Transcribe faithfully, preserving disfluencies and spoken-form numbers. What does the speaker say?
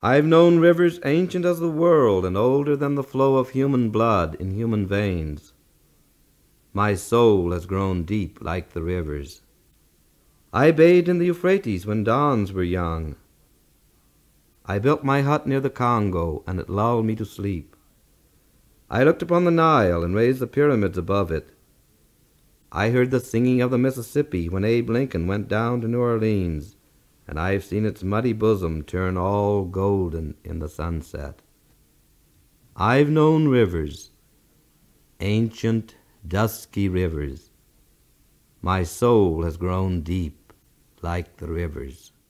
I've known rivers ancient as the world and older than the flow of human blood in human veins. My soul has grown deep like the rivers. I bathed in the Euphrates when dawns were young. I built my hut near the Congo, and it lulled me to sleep. I looked upon the Nile and raised the pyramids above it. I heard the singing of the Mississippi when Abe Lincoln went down to New Orleans, and I've seen its muddy bosom turn all golden in the sunset. I've known rivers, ancient, dusky rivers. My soul has grown deep like the rivers.